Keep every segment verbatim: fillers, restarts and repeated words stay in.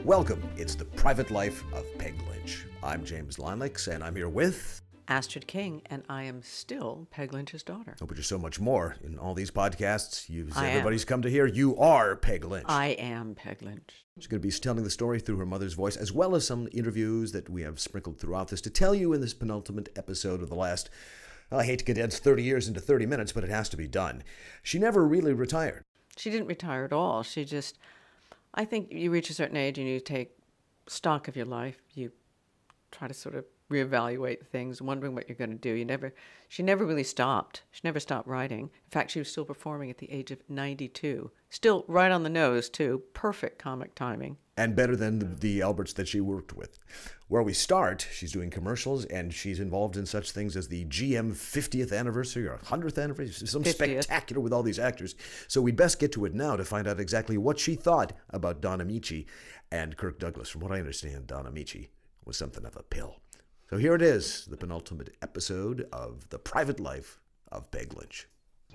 Welcome. It's The Private Life of Peg Lynch. I'm James Linlix, and I'm here with... Astrid King, and I am still Peg Lynch's daughter. Oh, but you're so much more. In all these podcasts, you I everybody's am. come to hear, you are Peg Lynch. I am Peg Lynch. She's going to be telling the story through her mother's voice, as well as some interviews that we have sprinkled throughout this to tell you in this penultimate episode of the last... I hate to condense thirty years into thirty minutes, but it has to be done. She never really retired. She didn't retire at all. She just... I think you reach a certain age and you take stock of your life. You try to sort of reevaluate things, wondering what you're going to do. You never, she never really stopped. She never stopped writing. In fact, she was still performing at the age of ninety-two. Still right on the nose, too. Perfect comic timing. And better than the, the Alberts that she worked with. Where we start, she's doing commercials, and she's involved in such things as the G M fiftieth anniversary or one hundredth anniversary, some fiftieth. Spectacular with all these actors. So we'd best get to it now to find out exactly what she thought about Don Amici and Kirk Douglas. From what I understand, Don Amici was something of a pill. So here it is, the penultimate episode of The Private Life of Peg Lynch.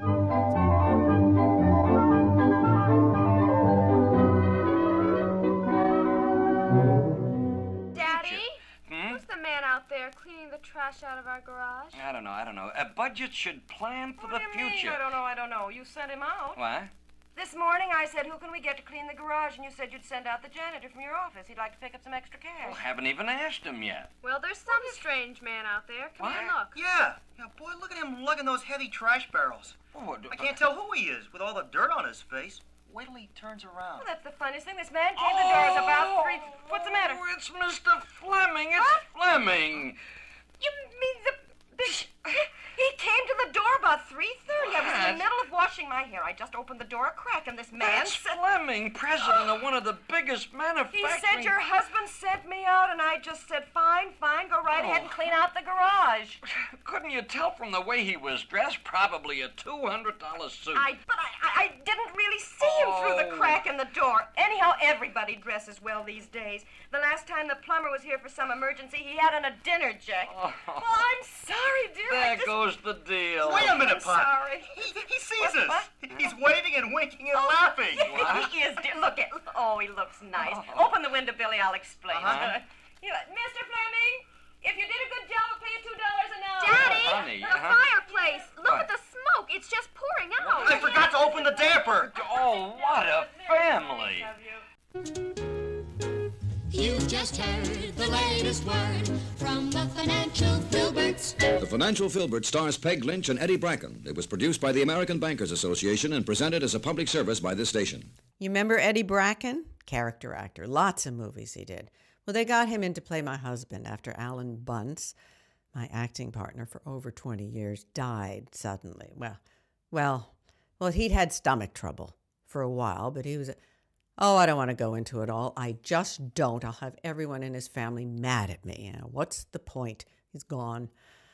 Daddy? Hmm? Who's the man out there cleaning the trash out of our garage? I don't know, I don't know. A budget should plan for what the do you future. Mean? I don't know, I don't know. You sent him out. What? This morning I said, who can we get to clean the garage? And you said you'd send out the janitor from your office. He'd like to pick up some extra cash. Well, haven't even asked him yet. Well, there's some strange man out there. Come What? here and look. Yeah. Yeah, boy, look at him lugging those heavy trash barrels. Oh, I can't tell who he is with all the dirt on his face. Wait till he turns around. Well, that's the funniest thing. This man came to the door. It's about three... What's the matter? Oh, it's Mister Fleming. It's What? Fleming. You mean the... the he came to the door about three thirty. I was in the middle of washing my hair. I just opened the door a crack, and this man That's said... Fleming, president of one of the biggest He manufacturing... said your husband sent me out, and I just said, fine, fine, go right Oh. ahead and clean out the garage. Couldn't you tell from the way he was dressed? Probably a two hundred dollar suit. I, but I, I, I didn't really see him through the Oh. crack in the door. Anyhow, everybody dresses well these days. The last time the plumber was here for some emergency, he had on a dinner jacket. Oh. Well, I'm sorry, dear. I There just... goes the deal. Wait a minute, I'm Pop. sorry. He, he sees us. What? He's waving and winking and Oh, laughing. What? He is, dear. Look at... Oh, he looks nice. Oh. Open the window, Billy. I'll explain. Uh-huh. Here, Mister Fleming, if you did a good job, I'll pay you two dollars an hour. Daddy, honey, the uh-huh. fireplace. Look What? at the smoke. It's just pouring out. I forgot to open the damper. Oh, what a family. You've just heard the latest word from the Financial Filberts. The Financial Filbert stars Peg Lynch and Eddie Bracken. It was produced by the American Bankers Association and presented as a public service by this station. You remember Eddie Bracken? Character actor. Lots of movies he did. Well, they got him in to play my husband after Alan Bunce, my acting partner for over twenty years, died suddenly. Well, well, well, he'd had stomach trouble for a while, but he was... Oh, I don't want to go into it all. I just don't. I'll have everyone in his family mad at me. You know, what's the point? He's gone.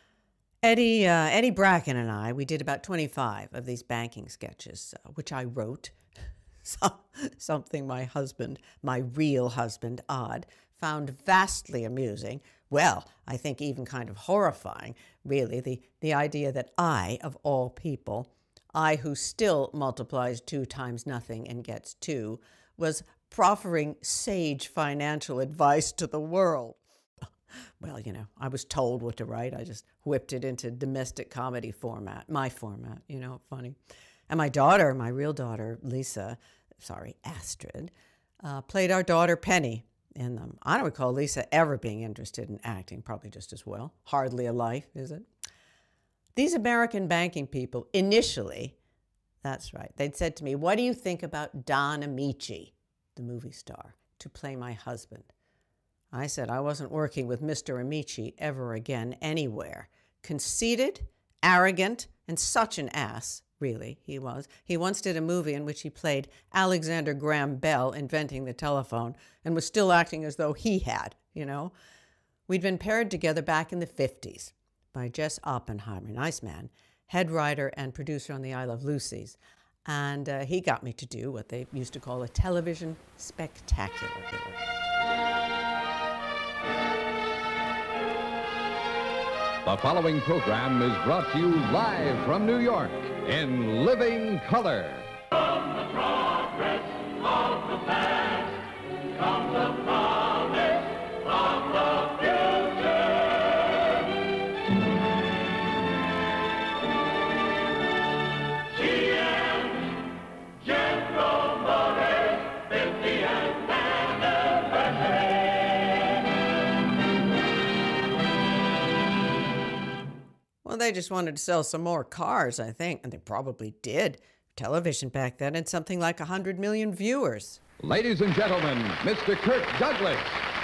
Eddie, uh, Eddie Bracken and I, we did about twenty-five of these banking sketches, uh, which I wrote. So, something my husband, my real husband, Odd, found vastly amusing. Well, I think even kind of horrifying, really, the, the idea that I, of all people, I who still multiplies two times nothing and gets two, was proffering sage financial advice to the world. Well, you know, I was told what to write. I just whipped it into domestic comedy format, my format, you know, funny. And my daughter, my real daughter, Lisa, sorry, Astrid, uh, played our daughter Penny in them. I don't recall Lisa ever being interested in acting, probably just as well. Hardly a life, is it? These American banking people, initially, that's right, they'd said to me, what do you think about Don Amici, the movie star, to play my husband? I said I wasn't working with Mister Amici ever again anywhere. Conceited, arrogant, and such an ass, really, he was. He once did a movie in which he played Alexander Graham Bell inventing the telephone and was still acting as though he had, you know. We'd been paired together back in the fifties by Jess Oppenheimer, nice man, head writer and producer on the I Love Lucy's. And uh, he got me to do what they used to call a television spectacular. The following program is brought to you live from New York in living color. From the progress of the past comes the they just wanted to sell some more cars, I think, and they probably did. Television back then had something like one hundred million viewers. Ladies and gentlemen, Mister Kirk Douglas.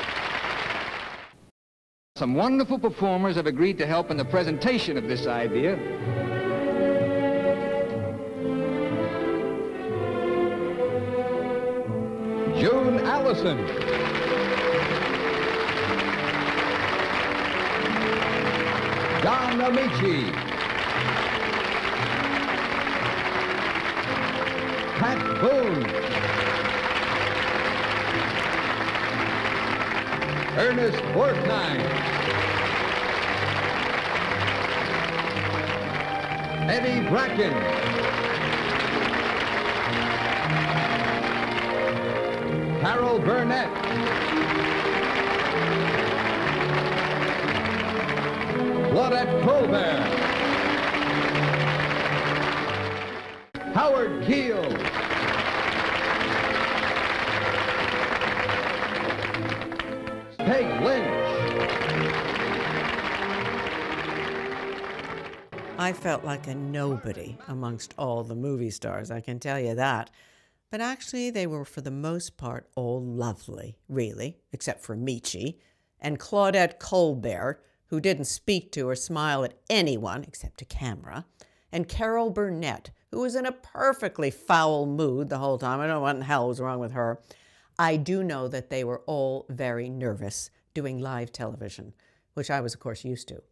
Some wonderful performers have agreed to help in the presentation of this idea. June Allison. Don Amici. Pat Boone. Ernest Borgnine. Eddie Bracken. Carol Burnett. Claudette Colbert. Howard Keel. Peg Lynch. I felt like a nobody amongst all the movie stars, I can tell you that. But actually, they were, for the most part, all lovely, really, except for Michi, and Claudette Colbert, who didn't speak to or smile at anyone except to camera, and Carol Burnett, who was in a perfectly foul mood the whole time. I don't know what in hell was wrong with her. I do know that they were all very nervous doing live television, which I was, of course, used to.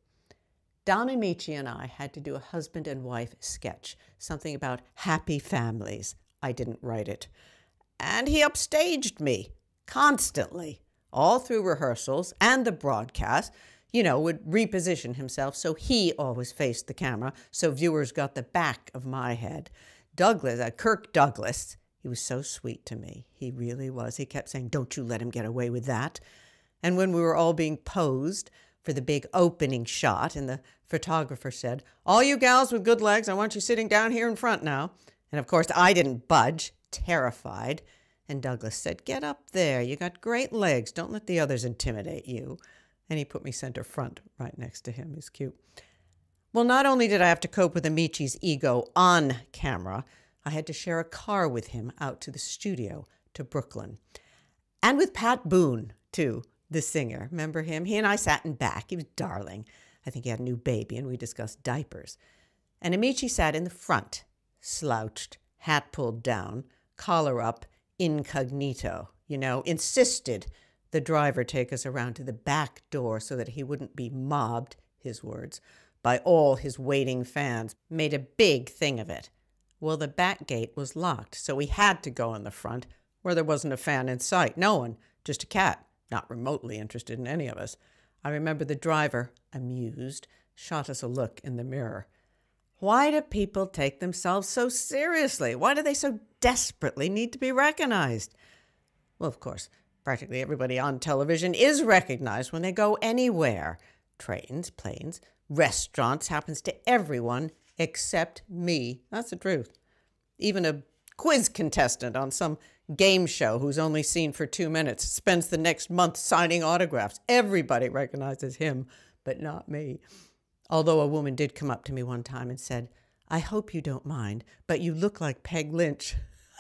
Don Amici and I had to do a husband and wife sketch, something about happy families. I didn't write it. And he upstaged me constantly, all through rehearsals and the broadcast. You know, would reposition himself so he always faced the camera, so viewers got the back of my head. Douglas, uh, Kirk Douglas, he was so sweet to me. He really was. He kept saying, "Don't you let him get away with that." And when we were all being posed for the big opening shot, and the photographer said, "All you gals with good legs, I want you sitting down here in front now." And of course, I didn't budge, terrified. And Douglas said, "Get up there. You got great legs. Don't let the others intimidate you." And he put me center front right next to him. He's cute. Well, not only did I have to cope with Amici's ego on camera, I had to share a car with him out to the studio to Brooklyn. And with Pat Boone, too, the singer. Remember him? He and I sat in back. He was darling. I think he had a new baby, and we discussed diapers. And Amici sat in the front, slouched, hat pulled down, collar up, incognito, you know, insisted the driver take us around to the back door so that he wouldn't be mobbed, his words, by all his waiting fans. Made a big thing of it. Well, the back gate was locked, so we had to go in the front where there wasn't a fan in sight. No one, just a cat, not remotely interested in any of us. I remember the driver, amused, shot us a look in the mirror. Why do people take themselves so seriously? Why do they so desperately need to be recognized? Well, of course, practically everybody on television is recognized when they go anywhere. Trains, planes, restaurants, happens to everyone except me. That's the truth. Even a quiz contestant on some game show who's only seen for two minutes spends the next month signing autographs. Everybody recognizes him, but not me. Although a woman did come up to me one time and said, "I hope you don't mind, but you look like Peg Lynch."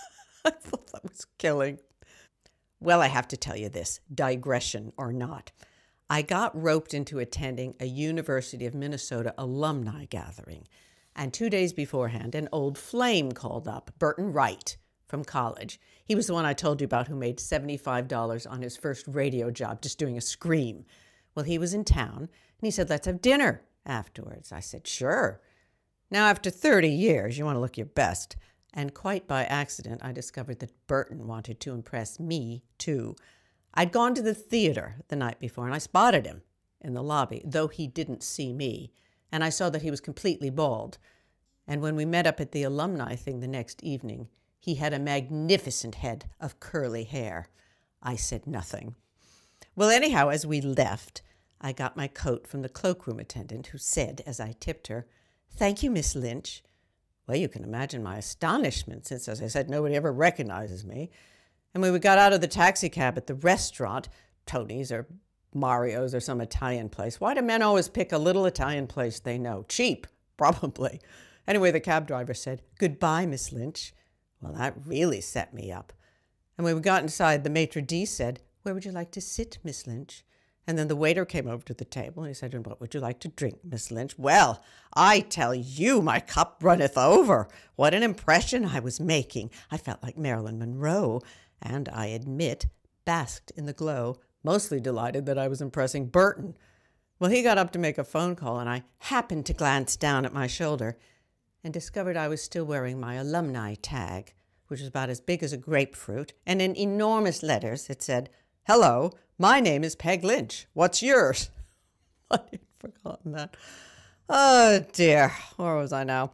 I thought that was killing. Well, I have to tell you this, digression or not. I got roped into attending a University of Minnesota alumni gathering. And two days beforehand, an old flame called up, Burton Wright from college. He was the one I told you about who made seventy-five dollars on his first radio job just doing a scream. Well, he was in town, and he said, "Let's have dinner afterwards." I said, "Sure." Now, after thirty years, you want to look your best. And quite by accident, I discovered that Burton wanted to impress me, too. I'd gone to the theater the night before, and I spotted him in the lobby, though he didn't see me. And I saw that he was completely bald. And when we met up at the alumni thing the next evening, he had a magnificent head of curly hair. I said nothing. Well, anyhow, as we left, I got my coat from the cloakroom attendant, who said, as I tipped her, "Thank you, Miss Lynch." Well, you can imagine my astonishment, since, as I said, nobody ever recognizes me. And when we got out of the taxicab at the restaurant, Tony's or Mario's or some Italian place. Why do men always pick a little Italian place they know? Cheap, probably. Anyway, the cab driver said, "Goodbye, Miss Lynch." Well, that really set me up. And when we got inside, the maitre d' said, "Where would you like to sit, Miss Lynch?" And then the waiter came over to the table and he said, "What would you like to drink, Miss Lynch?" Well, I tell you, my cup runneth over. What an impression I was making. I felt like Marilyn Monroe, and I admit, basked in the glow, mostly delighted that I was impressing Burton. Well, he got up to make a phone call, and I happened to glance down at my shoulder and discovered I was still wearing my alumni tag, which was about as big as a grapefruit, and in enormous letters it said, "Hello, my name is Peg Lynch. What's yours?" I'd forgotten that. Oh, dear. Where was I now?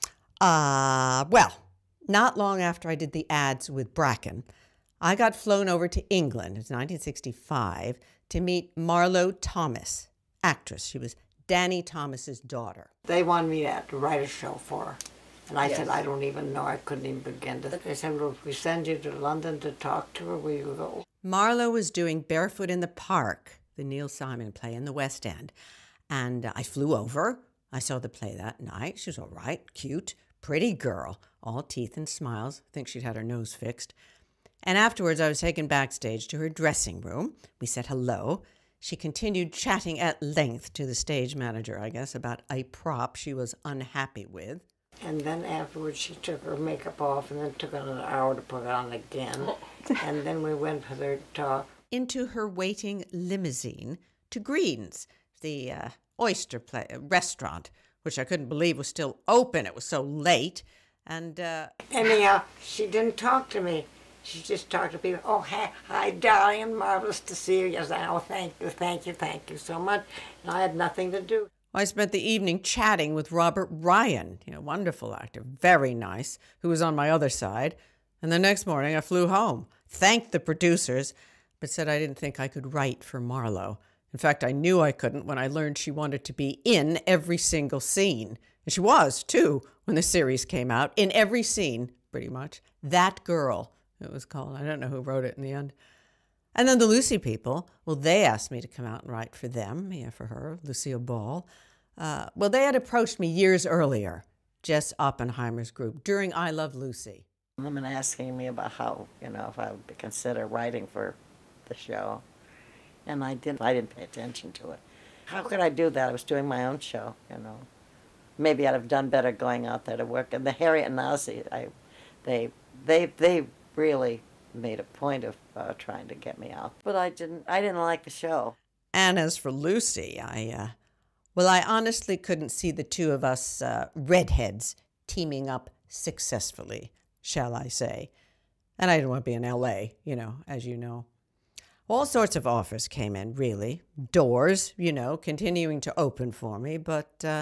Uh, well, not long after I did the ads with Bracken, I got flown over to England, it's nineteen sixty-five, to meet Marlo Thomas, actress. She was Danny Thomas's daughter. They wanted me to write a show for her. And I Yes. said, I don't even know. I couldn't even begin to. They said, well, if we send you to London to talk to her, will you go? Marlo was doing Barefoot in the Park, the Neil Simon play in the West End. And I flew over. I saw the play that night. She was all right, cute, pretty girl, all teeth and smiles. I think she'd had her nose fixed. And afterwards, I was taken backstage to her dressing room. We said hello. She continued chatting at length to the stage manager, I guess, about a prop she was unhappy with. And then afterwards, she took her makeup off and then took it an hour to put it on again. And then we went for their talk. Into her waiting limousine to Green's, the uh, oyster play, uh, restaurant, which I couldn't believe was still open. It was so late. And uh, Anyhow, she didn't talk to me. She just talked to people. "Oh, hi, hi, darling, marvelous to see you." Yes, oh, thank you, thank you, thank you so much. And I had nothing to do. I spent the evening chatting with Robert Ryan, you know, wonderful actor, very nice, who was on my other side. And the next morning I flew home, thanked the producers, but said I didn't think I could write for Marlo. In fact, I knew I couldn't when I learned she wanted to be in every single scene. And she was, too, when the series came out, in every scene, pretty much. That Girl, it was called. I don't know who wrote it in the end. And then the Lucy people, well, they asked me to come out and write for them, yeah, for her, Lucille Ball. Uh, well, they had approached me years earlier, Jess Oppenheimer's group, during I Love Lucy. Women asking me about how, you know, if I would consider writing for the show. And I didn't, I didn't pay attention to it. How could I do that? I was doing my own show, you know. Maybe I'd have done better going out there to work. And the Harriet and Nazi, I, they, they, they really made a point of uh, trying to get me out. But I didn't, I didn't like the show. And as for Lucy, I, uh, well, I honestly couldn't see the two of us uh, redheads teaming up successfully, shall I say. And I didn't want to be in L A, you know, as you know. All sorts of offers came in, really. Doors, you know, continuing to open for me, but uh,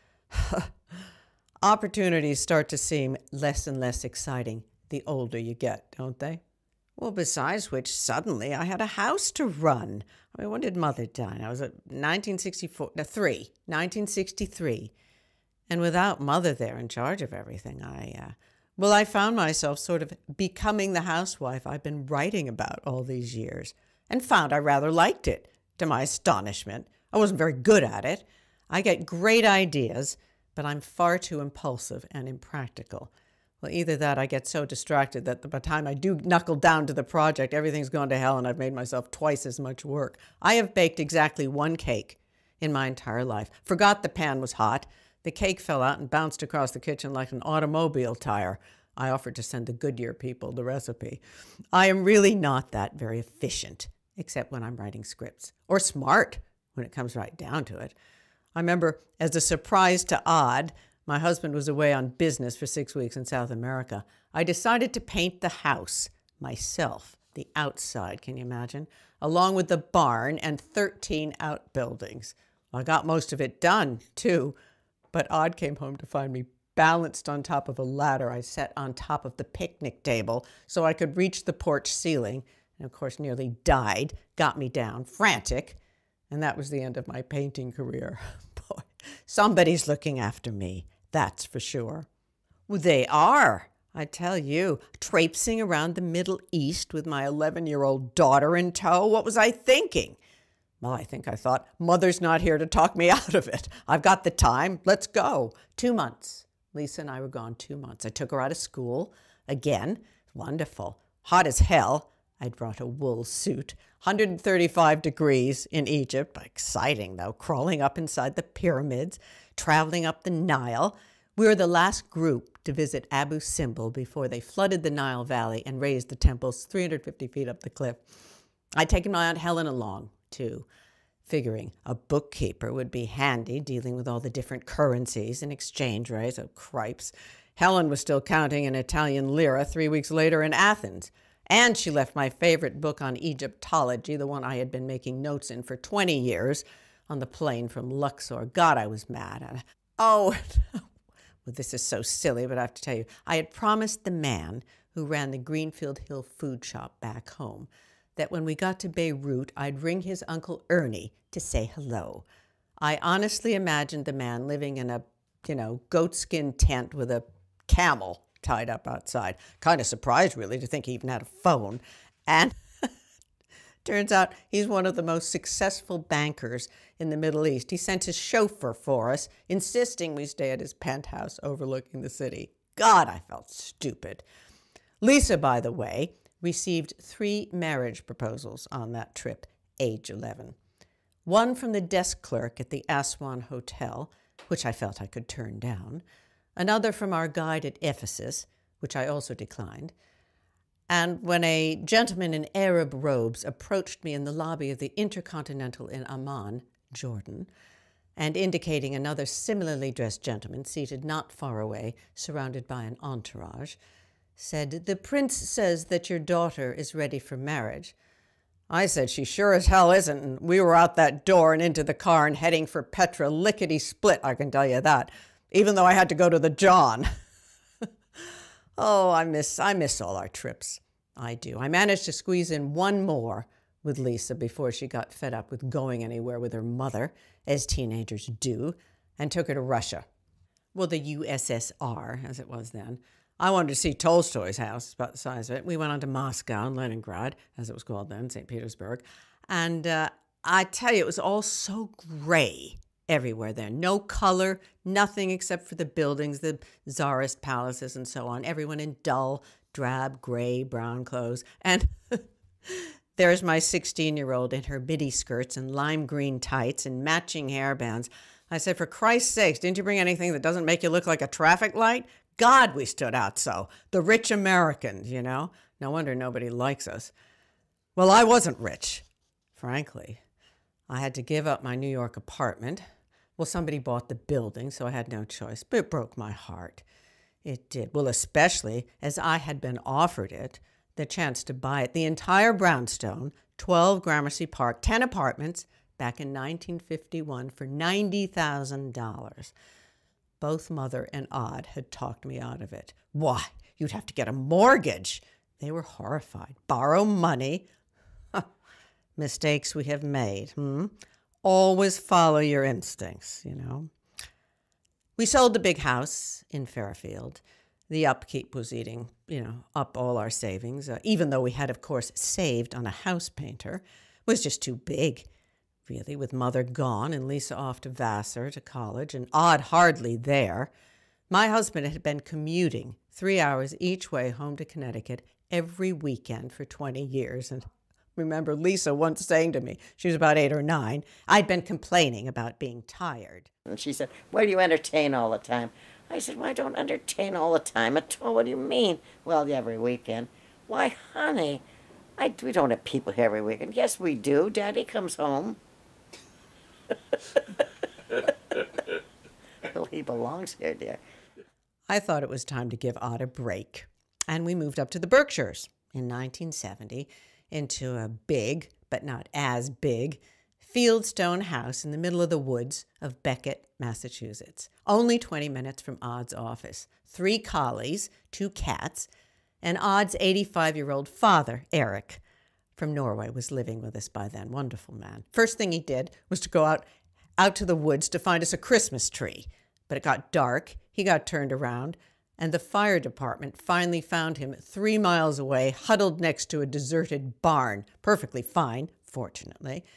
opportunities start to seem less and less exciting the older you get, don't they? Well, besides which, suddenly I had a house to run. I mean, when did Mother die? I was at nineteen sixty-four, no, three, nineteen sixty-three. And without Mother there in charge of everything, I, uh, well, I found myself sort of becoming the housewife I've been writing about all these years, and found I rather liked it, to my astonishment. I wasn't very good at it. I get great ideas, but I'm far too impulsive and impractical. Well, either that, I get so distracted that by the time I do knuckle down to the project, everything's gone to hell and I've made myself twice as much work. I have baked exactly one cake in my entire life. Forgot the pan was hot. The cake fell out and bounced across the kitchen like an automobile tire. I offered to send the Goodyear people the recipe. I am really not that very efficient, except when I'm writing scripts. Or smart, when it comes right down to it. I remember, as a surprise to Odd, my husband was away on business for six weeks in South America. I decided to paint the house myself, the outside, can you imagine? Along with the barn and thirteen outbuildings. I got most of it done, too, but Odd came home to find me balanced on top of a ladder I set on top of the picnic table so I could reach the porch ceiling, and of course nearly died, got me down, frantic, and that was the end of my painting career. Boy, somebody's looking after me. That's for sure. Well, they are, I tell you. Traipsing around the Middle East with my eleven-year-old daughter in tow. What was I thinking? Well, I think I thought, Mother's not here to talk me out of it. I've got the time. Let's go. Two months. Lisa and I were gone two months. I took her out of school. Again, wonderful. Hot as hell. I'd brought a wool suit. one hundred thirty-five degrees in Egypt. Exciting, though. Crawling up inside the pyramids. Traveling up the Nile. We were the last group to visit Abu Simbel before they flooded the Nile Valley and raised the temples three hundred fifty feet up the cliff. I'd taken my Aunt Helen along, too, figuring a bookkeeper would be handy dealing with all the different currencies and exchange rates. Oh, cripes. Helen was still counting in Italian lira three weeks later in Athens. And she left my favorite book on Egyptology, the one I had been making notes in for twenty years, on the plane from Luxor. God, I was mad. Oh, well, this is so silly, but I have to tell you, I had promised the man who ran the Greenfield Hill food shop back home that when we got to Beirut, I'd ring his Uncle Ernie to say hello. I honestly imagined the man living in a, you know, goatskin tent with a camel tied up outside. Kind of surprised, really, to think he even had a phone. And turns out he's one of the most successful bankers in the Middle East. He sent his chauffeur for us, insisting we stay at his penthouse overlooking the city. God, I felt stupid. Lisa, by the way, received three marriage proposals on that trip, age eleven. One from the desk clerk at the Aswan Hotel, which I felt I could turn down. Another from our guide at Ephesus, which I also declined. And when a gentleman in Arab robes approached me in the lobby of the Intercontinental in Amman, Jordan, and indicating another similarly dressed gentleman seated not far away, surrounded by an entourage, said, "The prince says that your daughter is ready for marriage." I said, "She sure as hell isn't," and we were out that door and into the car and heading for Petra lickety-split, I can tell you that, even though I had to go to the John. Oh, I miss, I miss all our trips. I do. I managed to squeeze in one more with Lisa before she got fed up with going anywhere with her mother, as teenagers do, and took her to Russia. Well, the U S S R, as it was then. I wanted to see Tolstoy's house. It's about the size of it. We went on to Moscow and Leningrad, as it was called then, Saint Petersburg. And uh, I tell you, it was all so gray everywhere there. No color, nothing except for the buildings, the czarist palaces and so on. Everyone in dull, drab, gray, brown clothes. And there's my sixteen-year-old in her midi skirts and lime green tights and matching hairbands. I said, for Christ's sakes, didn't you bring anything that doesn't make you look like a traffic light? God, we stood out so. The rich Americans, you know. No wonder nobody likes us. Well, I wasn't rich, frankly. I had to give up my New York apartment. Well, somebody bought the building, so I had no choice, but it broke my heart. It did. Well, especially as I had been offered it, the chance to buy it, the entire brownstone, twelve Gramercy Park, ten apartments, back in nineteen fifty-one for ninety thousand dollars. Both Mother and Odd had talked me out of it. Why, you'd have to get a mortgage. They were horrified. Borrow money. Huh. Mistakes we have made. Hmm? Always follow your instincts, you know. We sold the big house in Fairfield. The upkeep was eating, you know, up all our savings, uh, even though we had, of course, saved on a house painter. It was just too big, really, with Mother gone and Lisa off to Vassar to college and Odd hardly there. My husband had been commuting three hours each way home to Connecticut every weekend for twenty years. And I remember Lisa once saying to me, she was about eight or nine, I'd been complaining about being tired. And she said, why do you entertain all the time? I said, well, I don't entertain all the time at all. What do you mean? Well, every weekend. Why, honey, I, we don't have people here every weekend. Yes, we do. Daddy comes home. Well, he belongs here, dear. I thought it was time to give Odd a break. And we moved up to the Berkshires in nineteen seventy into a big, but not as big, fieldstone house in the middle of the woods of Beckett, Massachusetts. Only twenty minutes from Odd's office. Three collies, two cats, and Odd's eighty-five-year-old father, Eric, from Norway, was living with us by then. Wonderful man. First thing he did was to go out, out to the woods to find us a Christmas tree. But it got dark, he got turned around, and the fire department finally found him three miles away, huddled next to a deserted barn. Perfectly fine, fortunately.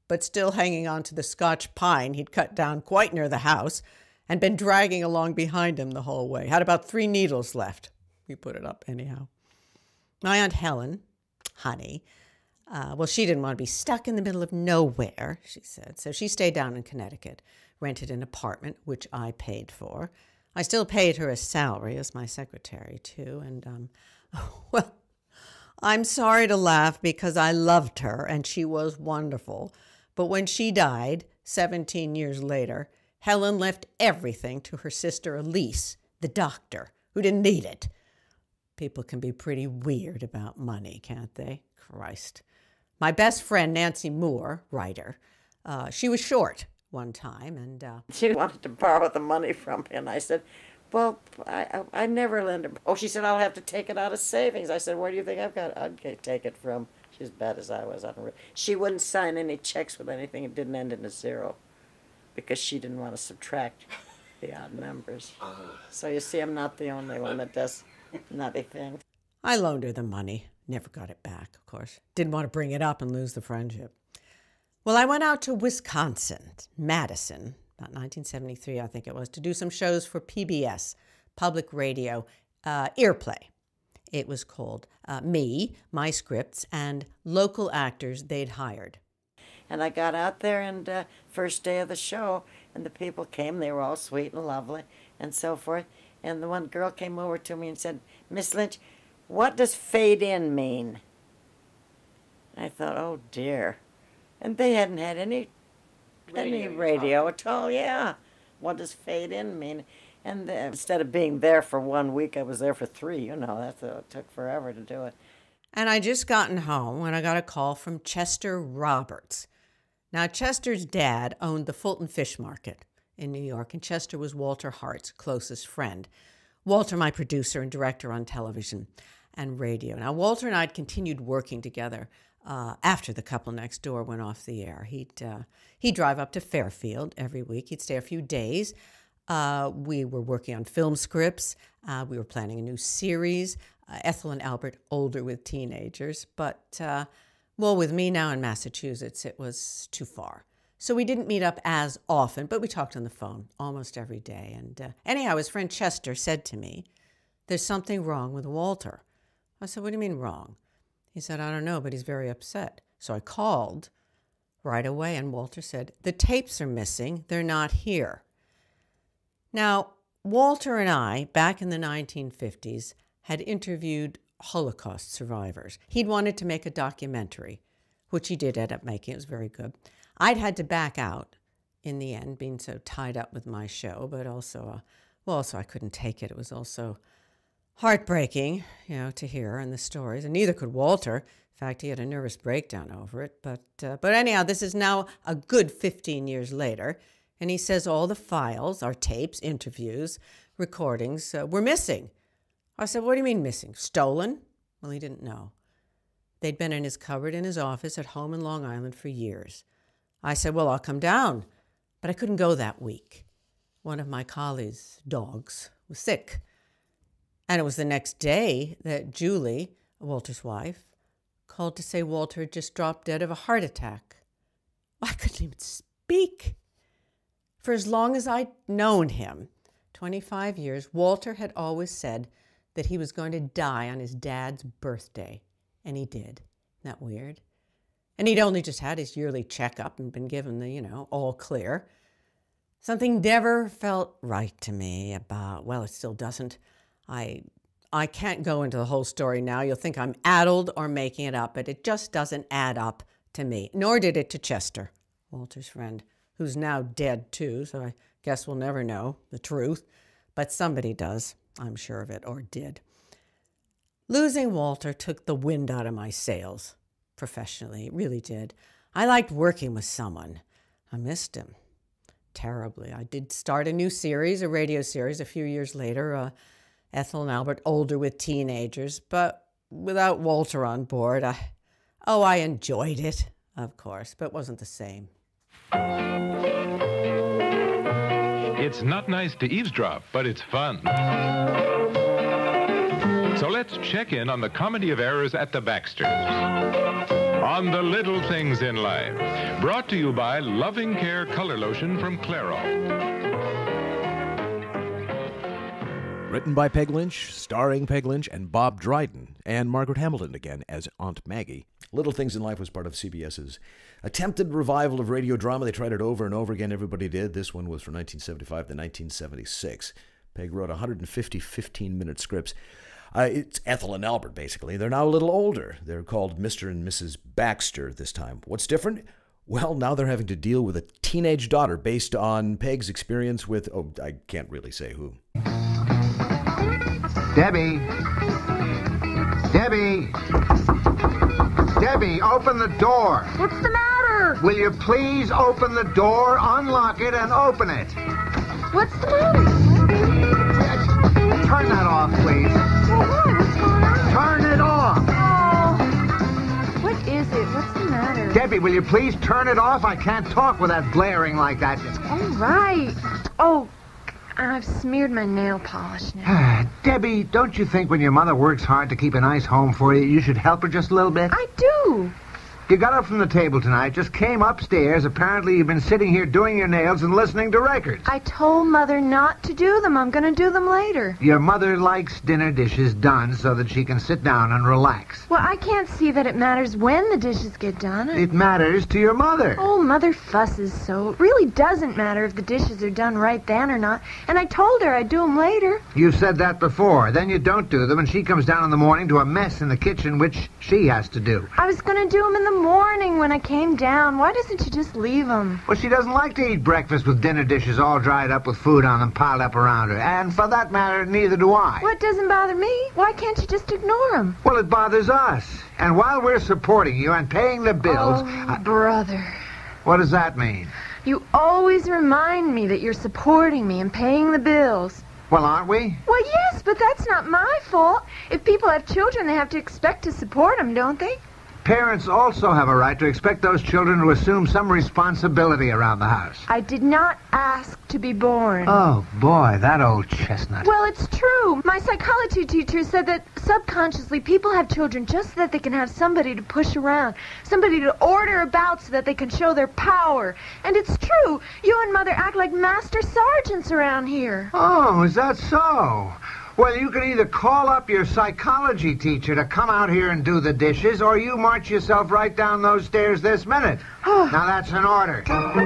but still hanging on to the Scotch pine he'd cut down quite near the house and been dragging along behind him the whole way. Had about three needles left. We put it up anyhow. My Aunt Helen, honey, uh, well, she didn't want to be stuck in the middle of nowhere, she said. So she stayed down in Connecticut, rented an apartment, which I paid for. I still paid her a salary as my secretary, too. And, um, well, I'm sorry to laugh because I loved her and she was wonderful. But when she died, seventeen years later, Helen left everything to her sister Elise, the doctor, who didn't need it. People can be pretty weird about money, can't they? Christ. My best friend, Nancy Moore, writer, uh, she was short one time, and uh, she wanted to borrow the money from me, and I said, well, I, I, I never lend her. Oh, she said, I'll have to take it out of savings. I said, where do you think I've got? I'd take it from. She's as bad as I was. I don't. She wouldn't sign any checks with anything. It didn't end in a zero, because she didn't want to subtract the odd numbers. So you see, I'm not the only one that does nutty things. I loaned her the money. Never got it back, of course. Didn't want to bring it up and lose the friendship. Well, I went out to Wisconsin, Madison, about nineteen seventy-three, I think it was, to do some shows for P B S, public radio, uh, Earplay. It was called uh, me, my scripts, and local actors they'd hired. And I got out there, and uh, first day of the show, and the people came. They were all sweet and lovely and so forth. And the one girl came over to me and said, Miss Lynch, what does fade in mean? I thought, oh, dear. And they hadn't had any radio, any radio at all, yeah. What does fade in mean? And uh, instead of being there for one week, I was there for three. You know, that's, uh, it took forever to do it. And I just gotten home when I got a call from Chester Roberts. Now, Chester's dad owned the Fulton Fish Market in New York, and Chester was Walter Hart's closest friend. Walter, my producer and director on television and radio. Now, Walter and I had continued working together uh, after The Couple Next Door went off the air. He'd, uh, he'd drive up to Fairfield every week. He'd stay a few days. Uh, we were working on film scripts. Uh, we were planning a new series. Uh, Ethel and Albert, older with teenagers. But, uh, well, with me now in Massachusetts, it was too far. So we didn't meet up as often, but we talked on the phone almost every day. And uh, anyhow, his friend Chester said to me, there's something wrong with Walter. I said, what do you mean wrong? He said, I don't know, but he's very upset. So I called right away, and Walter said, the tapes are missing. They're not here. Now, Walter and I, back in the nineteen fifties, had interviewed Holocaust survivors. He'd wanted to make a documentary, which he did end up making. It was very good. I'd had to back out in the end, being so tied up with my show, but also, uh, well, also I couldn't take it. It was also heartbreaking, you know, to hear and the stories, and neither could Walter. In fact, he had a nervous breakdown over it. But, uh, but anyhow, this is now a good fifteen years later, and he says all the files, our tapes, interviews, recordings, uh, were missing. I said, what do you mean missing? Stolen? Well, he didn't know. They'd been in his cupboard in his office at home in Long Island for years. I said, well, I'll come down. But I couldn't go that week. One of my colleagues' dogs was sick. And it was the next day that Julie, Walter's wife, called to say Walter had just dropped dead of a heart attack. I couldn't even speak. For as long as I'd known him, twenty-five years, Walter had always said that he was going to die on his dad's birthday. And he did. Isn't that weird? And he'd only just had his yearly checkup and been given the, you know, all clear. Something never felt right to me about, well, it still doesn't. I I can't go into the whole story now. You'll think I'm addled or making it up, but it just doesn't add up to me. Nor did it to Chester, Walter's friend, who's now dead too, so I guess we'll never know the truth. But somebody does, I'm sure of it, or did. Losing Walter took the wind out of my sails. Professionally, it really did. I liked working with someone. I missed him terribly. I did start a new series, a radio series, a few years later, uh, Ethel and Albert, older with teenagers, but without Walter on board, I, oh, I enjoyed it, of course, but it wasn't the same. It's not nice to eavesdrop, but it's fun. So let's check in on the comedy of errors at the Baxters. on the little things in life. Brought to you by Loving Care Color Lotion from Claro. Written by Peg Lynch, starring Peg Lynch and Bob Dryden, and Margaret Hamilton again as Aunt Maggie. Little Things in Life was part of CBS's attempted revival of radio drama. They tried it over and over again. Everybody did. This one was from nineteen seventy-five to nineteen seventy-six. Peg wrote one hundred fifty fifteen-minute scripts. Uh, it's Ethel and Albert, basically. They're now a little older. They're called Mister and Missus Baxter this time. What's different? Well, now they're having to deal with a teenage daughter based on Peg's experience with, oh, I can't really say who. Debbie. Debbie. Debbie, open the door. What's the matter? Will you please open the door, unlock it, and open it? What's the matter? Turn that off, please. Well, what? What's going on? Turn it off. Oh. What is it? What's the matter? Debbie, will you please turn it off? I can't talk with that blaring like that. All right. Oh, I've smeared my nail polish now. Debbie, don't you think when your mother works hard to keep a nice home for you, you should help her just a little bit? I do. You got up from the table tonight, just came upstairs. Apparently you've been sitting here doing your nails and listening to records. I told Mother not to do them. I'm going to do them later. Your mother likes dinner dishes done so that she can sit down and relax. Well, I can't see that it matters when the dishes get done. It matters to your mother. Oh, Mother fusses so. It really doesn't matter if the dishes are done right then or not. And I told her I'd do them later. You've said that before. Then you don't do them, and she comes down in the morning to a mess in the kitchen, which she has to do. I was going to do them in the morning when I came down. Why doesn't she just leave them? Well, she doesn't like to eat breakfast with dinner dishes all dried up with food on them piled up around her. And for that matter, neither do I. What doesn't bother me? Why can't you just ignore them? Well, it bothers us. And while we're supporting you and paying the bills... Oh, I... brother. What does that mean? You always remind me that you're supporting me and paying the bills. Well, aren't we? Well, yes, but that's not my fault. If people have children, they have to expect to support them, don't they? Parents also have a right to expect those children to assume some responsibility around the house. I did not ask to be born. Oh, boy, that old chestnut. Well, it's true. My psychology teacher said that subconsciously people have children just so that they can have somebody to push around, somebody to order about so that they can show their power. And it's true. You and Mother act like master sergeants around here. Oh, is that so? Well, you can either call up your psychology teacher to come out here and do the dishes, or you march yourself right down those stairs this minute. Now that's an order.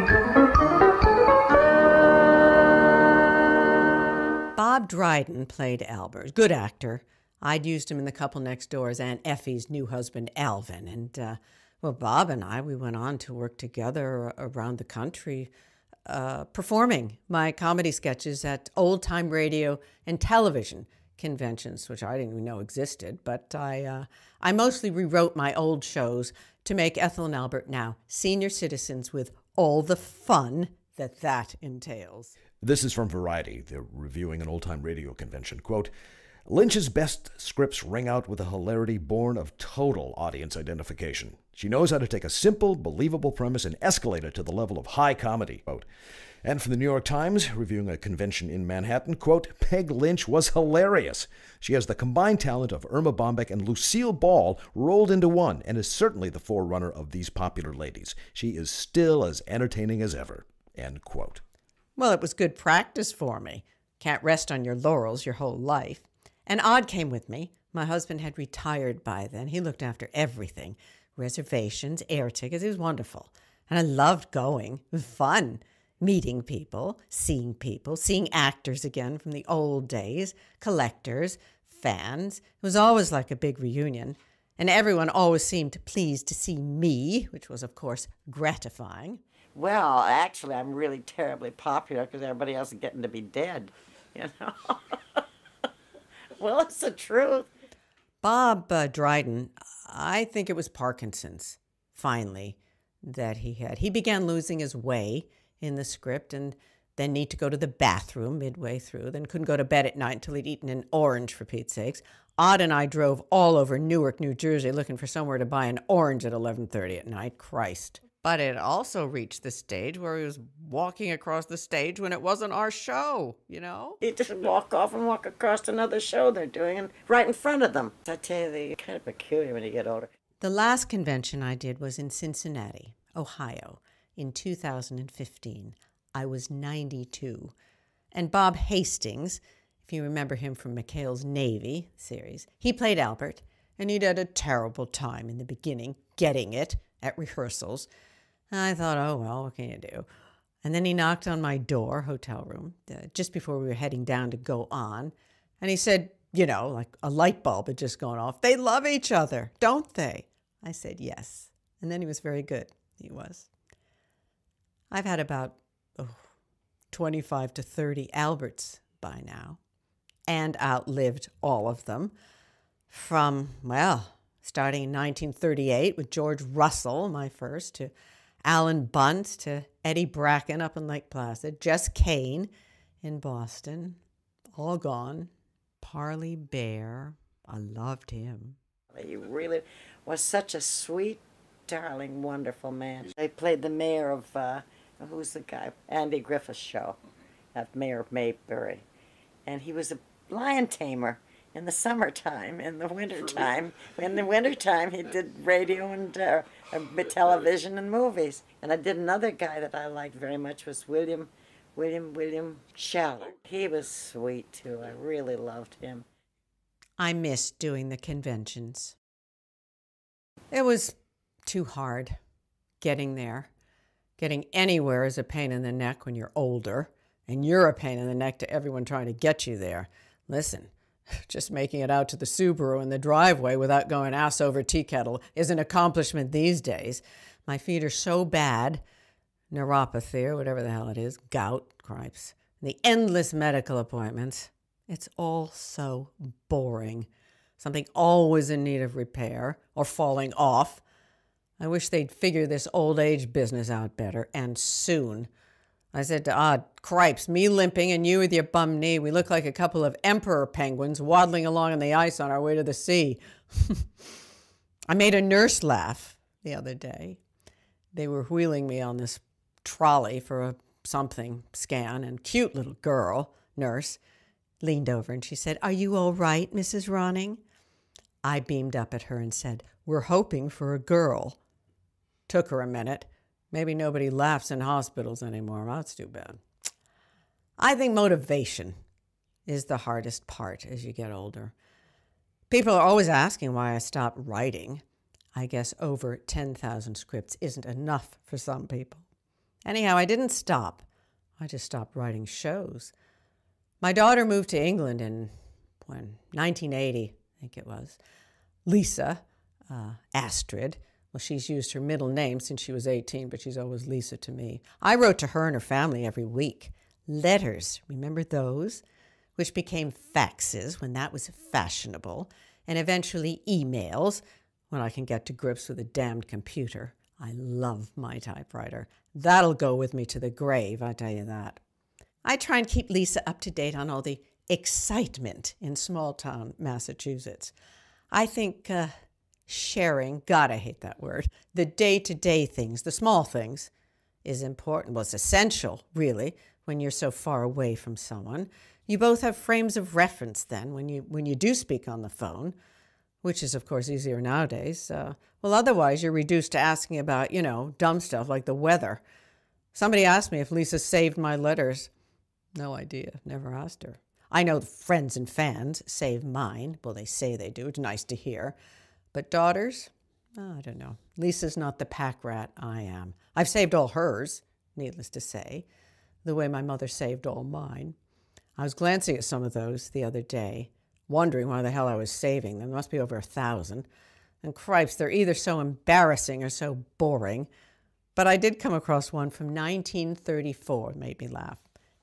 Bob Dryden played Albert. Good actor. I'd used him in The Couple Next Door as Aunt Effie's new husband, Alvin. And, uh, well, Bob and I, we went on to work together around the country, Uh, performing my comedy sketches at old-time radio and television conventions, which I didn't even know existed. But I, uh, I mostly rewrote my old shows to make Ethel and Albert now senior citizens with all the fun that that entails. This is from Variety. They're reviewing an old-time radio convention. Quote, Lynch's best scripts ring out with a hilarity born of total audience identification. She knows how to take a simple, believable premise and escalate it to the level of high comedy. Quote. And from the New York Times, reviewing a convention in Manhattan, quote, Peg Lynch was hilarious. She has the combined talent of Irma Bombeck and Lucille Ball rolled into one, and is certainly the forerunner of these popular ladies. She is still as entertaining as ever. End quote. Well, it was good practice for me. Can't rest on your laurels your whole life. And Odd came with me. My husband had retired by then. He looked after everything. Reservations, air tickets. It was wonderful. And I loved going. It was fun. Meeting people, seeing people, seeing actors again from the old days, collectors, fans. It was always like a big reunion. And everyone always seemed pleased to see me, which was, of course, gratifying. Well, actually, I'm really terribly popular because everybody else is getting to be dead, you know. Well, it's the truth. Bob uh, Dryden, I think it was Parkinson's, finally, that he had. He began losing his way in the script and then need to go to the bathroom midway through, then couldn't go to bed at night until he'd eaten an orange, for Pete's sakes. Odd and I drove all over Newark, New Jersey, looking for somewhere to buy an orange at eleven thirty at night. Christ. But it also reached the stage where he was walking across the stage when it wasn't our show, you know? You just walk off and walk across another show they're doing and right in front of them. I tell you, they're kind of peculiar when you get older. The last convention I did was in Cincinnati, Ohio, in two thousand fifteen. I was ninety-two. And Bob Hastings, if you remember him from McHale's Navy series, he played Albert, and he'd had a terrible time in the beginning getting it at rehearsals. And I thought, oh, well, what can you do? And then he knocked on my door, hotel room, uh, just before we were heading down to go on. And he said, you know, like a light bulb had just gone off. They love each other, don't they? I said, yes. And then he was very good. He was. I've had about oh, twenty-five to thirty Alberts by now, and outlived all of them. From, well, starting in nineteen thirty-eight with George Russell, my first, to Alan Bunce, to Eddie Bracken up in Lake Placid, Jess Kane in Boston, all gone. Parley Bear, I loved him. He really was such a sweet, darling, wonderful man. I played the mayor of, uh, who's the guy? Andy Griffith's show, at Mayor of Maybury. And he was a lion tamer in the summertime, in the wintertime. In the wintertime, he did radio and uh, television and movies. And I did another guy that I liked very much was William, William, William Shaller. He was sweet, too. I really loved him. I missed doing the conventions. It was too hard getting there. Getting anywhere is a pain in the neck when you're older, and you're a pain in the neck to everyone trying to get you there. Listen, just making it out to the Subaru in the driveway without going ass over tea kettle is an accomplishment these days. My feet are so bad, neuropathy or whatever the hell it is, gout, cripes, the endless medical appointments. It's all so boring. Something always in need of repair or falling off. I wish they'd figure this old age business out better, and soon. I said to Odd, cripes, me limping and you with your bum knee. We look like a couple of emperor penguins waddling along on the ice on our way to the sea. I made a nurse laugh the other day. They were wheeling me on this trolley for a something scan, and cute little girl, nurse, leaned over and she said, "Are you all right, Missus Ronning?" I beamed up at her and said, "We're hoping for a girl." Took her a minute. Maybe nobody laughs in hospitals anymore. Well, that's too bad. I think motivation is the hardest part as you get older. People are always asking why I stopped writing. I guess over ten thousand scripts isn't enough for some people. Anyhow, I didn't stop. I just stopped writing shows. My daughter moved to England in, when, nineteen eighty, I think it was. Lisa, uh, Astrid, well, she's used her middle name since she was eighteen, but she's always Lisa to me. I wrote to her and her family every week. Letters, remember those? Which became faxes when that was fashionable, and eventually emails when I can get to grips with a damned computer. I love my typewriter. That'll go with me to the grave, I tell you that. I try and keep Lisa up to date on all the excitement in small-town Massachusetts. I think uh, sharing, God, I hate that word, the day-to-day things, the small things, is important. Well, it's essential, really, when you're so far away from someone. You both have frames of reference then when you, when you do speak on the phone, which is, of course, easier nowadays. Uh, well, otherwise, you're reduced to asking about, you know, dumb stuff like the weather. Somebody asked me if Lisa saved my letters. No idea. Never asked her. I know friends and fans save mine. Well, they say they do. It's nice to hear. But daughters? Oh, I don't know. Lisa's not the pack rat I am. I've saved all hers, needless to say, the way my mother saved all mine. I was glancing at some of those the other day, wondering why the hell I was saving them. There must be over a thousand. And cripes, they're either so embarrassing or so boring. But I did come across one from nineteen thirty-four. It made me laugh.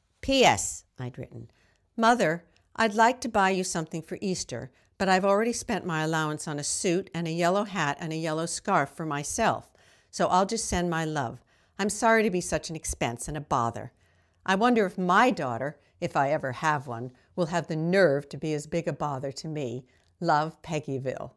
P S I'd written, "Mother, I'd like to buy you something for Easter, but I've already spent my allowance on a suit and a yellow hat and a yellow scarf for myself, so I'll just send my love. I'm sorry to be such an expense and a bother. I wonder if my daughter, if I ever have one, will have the nerve to be as big a bother to me. Love, Peggyville."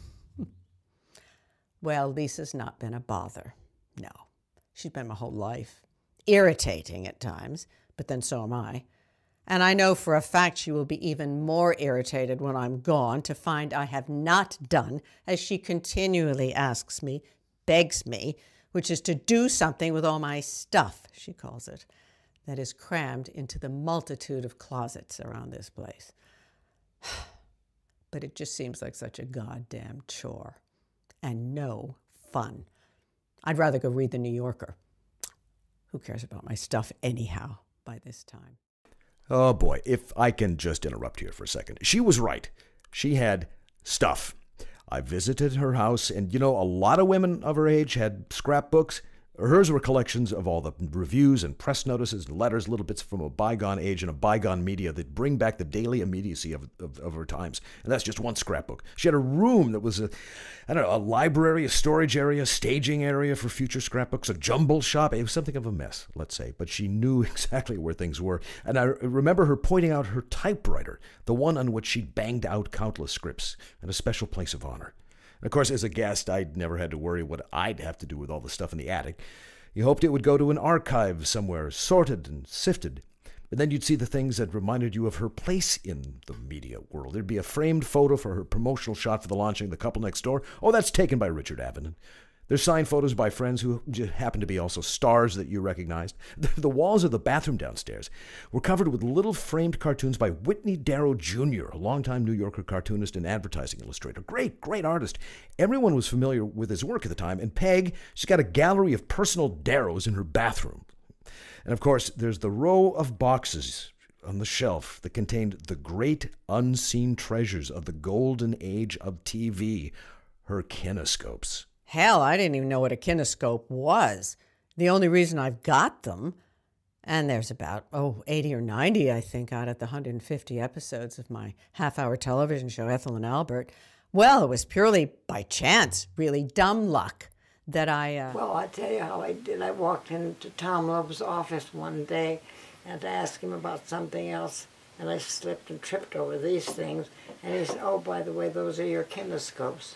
Well, Lisa's not been a bother. No. She's been my whole life. Irritating at times, but then so am I. And I know for a fact she will be even more irritated when I'm gone to find I have not done as she continually asks me, begs me, which is to do something with all my stuff, she calls it, that is crammed into the multitude of closets around this place. But it just seems like such a goddamn chore. And no fun. I'd rather go read The New Yorker. Who cares about my stuff anyhow by this time? Oh boy, if I can just interrupt here for a second. She was right. She had stuff. I visited her house, and you know, a lot of women of her age had scrapbooks. Hers were collections of all the reviews and press notices and letters, little bits from a bygone age and a bygone media that bring back the daily immediacy of, of, of her times. And that's just one scrapbook. She had a room that was a, I don't know, a library, a storage area, staging area for future scrapbooks, a jumble shop. It was something of a mess, let's say. But she knew exactly where things were. And I remember her pointing out her typewriter, the one on which she'd banged out countless scripts, and a special place of honor. And of course, as a guest, I'd never had to worry what I'd have to do with all the stuff in the attic. You hoped it would go to an archive somewhere, sorted and sifted. But then you'd see the things that reminded you of her place in the media world. There'd be a framed photo for her promotional shot for the launching of The Couple Next Door. Oh, that's taken by Richard Avedon. There's signed photos by friends who happen to be also stars that you recognized. The walls of the bathroom downstairs were covered with little framed cartoons by Whitney Darrow Junior, a longtime New Yorker cartoonist and advertising illustrator. Great, great artist. Everyone was familiar with his work at the time, and Peg, she's got a gallery of personal Darrows in her bathroom. And of course, there's the row of boxes on the shelf that contained the great unseen treasures of the golden age of T V, her kinescopes. Hell, I didn't even know what a kinescope was. The only reason I've got them, and there's about, oh, eighty or ninety, I think, out of the one hundred fifty episodes of my half-hour television show, Ethel and Albert. Well, it was purely by chance, really dumb luck, that I... Uh... Well, I'll tell you how I did. I walked into Tom Loeb's office one day and to ask him about something else, and I slipped and tripped over these things, and he said, oh, by the way, those are your kinescopes.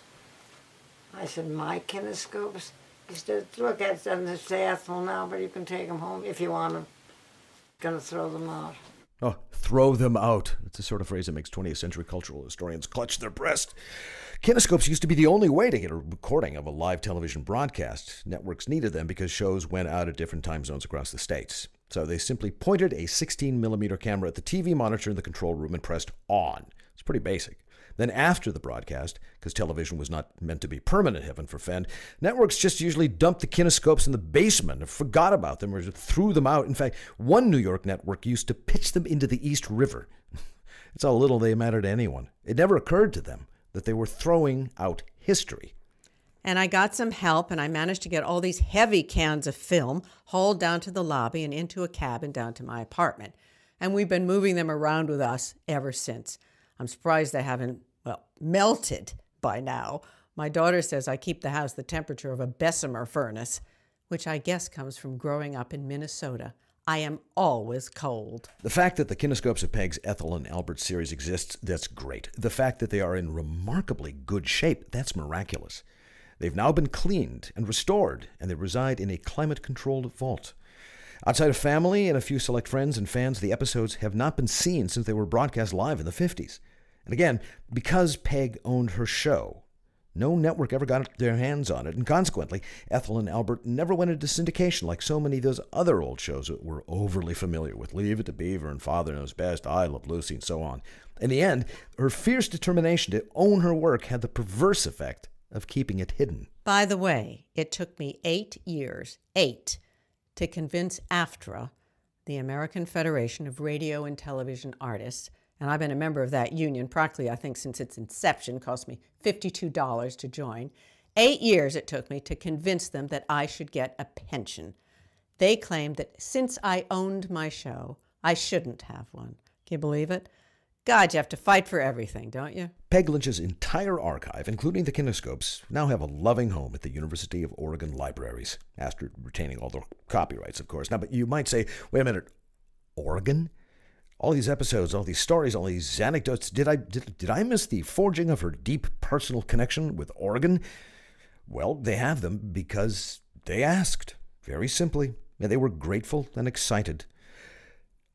I said, my kinescopes? He said, look at them, they say Ethel now, but you can take them home if you want them. Gonna throw them out. Oh, throw them out. It's a sort of phrase that makes twentieth century cultural historians clutch their breast. Kinescopes used to be the only way to get a recording of a live television broadcast. Networks needed them because shows went out at different time zones across the states. So they simply pointed a sixteen millimeter camera at the T V monitor in the control room and pressed on. It's pretty basic. Then after the broadcast, because television was not meant to be permanent heaven for Fend, networks just usually dumped the kinescopes in the basement and forgot about them or threw them out. In fact, one New York network used to pitch them into the East River. It's how little they mattered to anyone. It never occurred to them that they were throwing out history. And I got some help, and I managed to get all these heavy cans of film hauled down to the lobby and into a cab and down to my apartment. And we've been moving them around with us ever since. I'm surprised they haven't, well, melted by now. My daughter says I keep the house the temperature of a Bessemer furnace, which I guess comes from growing up in Minnesota. I am always cold. The fact that the kinescopes of Peg's Ethel and Albert series exists, that's great. The fact that they are in remarkably good shape, that's miraculous. They've now been cleaned and restored, and they reside in a climate-controlled vault. Outside of family and a few select friends and fans, the episodes have not been seen since they were broadcast live in the fifties. And again, because Peg owned her show, no network ever got their hands on it, and consequently, Ethel and Albert never went into syndication like so many of those other old shows that we're overly familiar with. Leave It to Beaver and Father Knows Best, I Love Lucy, and so on. In the end, her fierce determination to own her work had the perverse effect of keeping it hidden. By the way, it took me eight years, eight, to convince AFTRA, the American Federation of Radio and Television Artists, and I've been a member of that union practically, I think, since its inception. It cost me fifty-two dollars to join. Eight years it took me to convince them that I should get a pension. They claimed that since I owned my show, I shouldn't have one. Can you believe it? God, you have to fight for everything, don't you? Peg Lynch's entire archive, including the kinescopes, now have a loving home at the University of Oregon Libraries, after retaining all the copyrights, of course. Now, but you might say, wait a minute, Oregon? All these episodes, all these stories, all these anecdotes, did I did, did I miss the forging of her deep personal connection with Oregon? Well, they have them because they asked, very simply, and they were grateful and excited.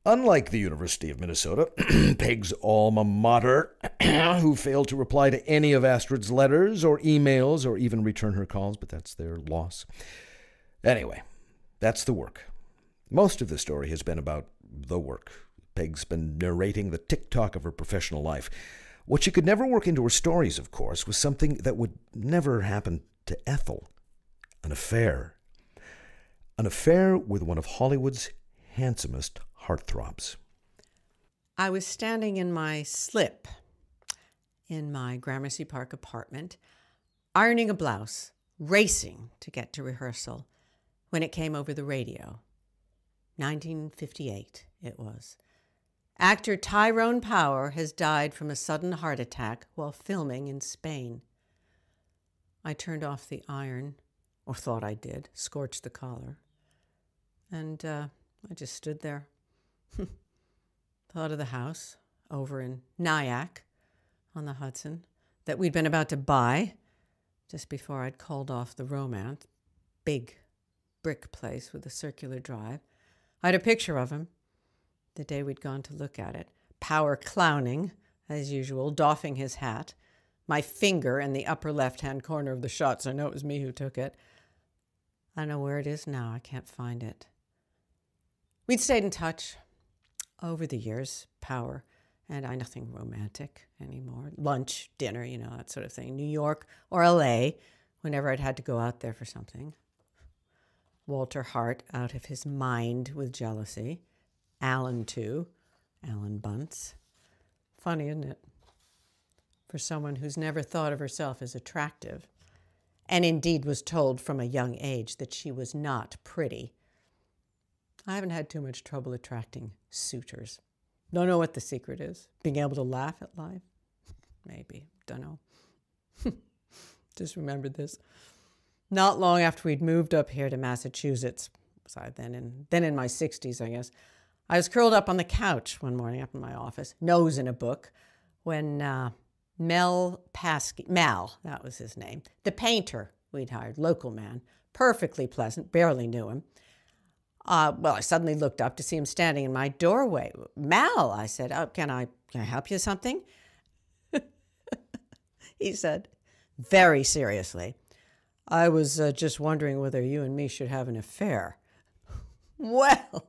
Unlike the University of Minnesota, Peg's alma mater, who failed to reply to any of Astrid's letters or emails or even return her calls, but that's their loss. Anyway, that's the work. Most of the story has been about the work. Peg's been narrating the tick-tock of her professional life. What she could never work into her stories, of course, was something that would never happen to Ethel. An affair. An affair with one of Hollywood's handsomest heartthrobs. I was standing in my slip in my Gramercy Park apartment, ironing a blouse, racing to get to rehearsal, when it came over the radio. nineteen fifty-eight it was. Actor Tyrone Power has died from a sudden heart attack while filming in Spain. I turned off the iron, or thought I did, scorched the collar, and uh, I just stood there. Thought of the house over in Nyack on the Hudson that we'd been about to buy just before I'd called off the romance. Big brick place with a circular drive. I had a picture of him the day we'd gone to look at it. Power clowning, as usual, doffing his hat. My finger in the upper left-hand corner of the shot, so I know it was me who took it. I don't know where it is now. I can't find it. We'd stayed in touch over the years, Power and I, nothing romantic anymore. Lunch, dinner, you know, that sort of thing. New York or L A, whenever I'd had to go out there for something. Walter Hart out of his mind with jealousy. Alan, too. Alan Bunce. Funny, isn't it? For someone who's never thought of herself as attractive, and indeed was told from a young age that she was not pretty. I haven't had too much trouble attracting suitors. Don't know what the secret is. Being able to laugh at life? Maybe. Don't know. Just remembered this. Not long after we'd moved up here to Massachusetts, was I then in, then in my sixties, I guess, I was curled up on the couch one morning up in my office, nose in a book, when uh, Mel Paskey, Mal, that was his name, the painter we'd hired, local man, perfectly pleasant, barely knew him. Uh, well, I suddenly looked up to see him standing in my doorway. Mal, I said, oh, can I, can I help you with something? He said, very seriously, I was uh, just wondering whether you and me should have an affair. Well,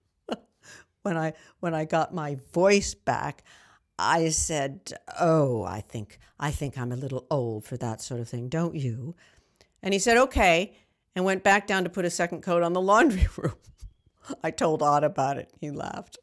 when I when I got my voice back, I said, oh, I think I think I'm a little old for that sort of thing, don't you? And he said, okay, and went back down to put a second coat on the laundry room. I told Odd about it. He laughed.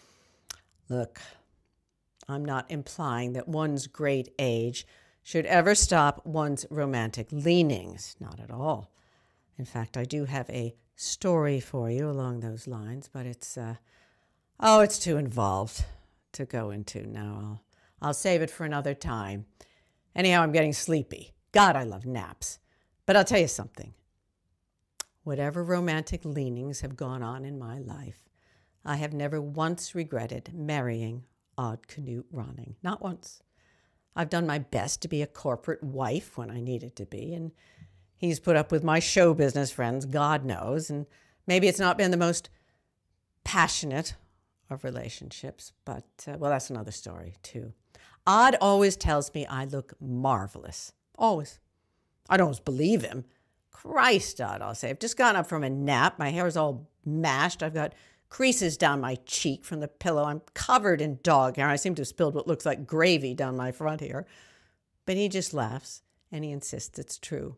Look, I'm not implying that one's great age should ever stop one's romantic leanings. Not at all. In fact, I do have a story for you along those lines, but it's, uh, oh, it's too involved to go into now. I'll, I'll save it for another time. Anyhow, I'm getting sleepy. God, I love naps. But I'll tell you something. Whatever romantic leanings have gone on in my life, I have never once regretted marrying Odd Knut Ronning. Not once. I've done my best to be a corporate wife when I needed to be, and he's put up with my show business friends, God knows, and maybe it's not been the most passionate of relationships, but, uh, well, that's another story, too. Odd always tells me I look marvelous. Always. I don't always believe him. Christ, Odd, I'll say. I've just gotten up from a nap. My hair's all mashed. I've got creases down my cheek from the pillow. I'm covered in dog hair. I seem to have spilled what looks like gravy down my front here. But he just laughs, and he insists it's true,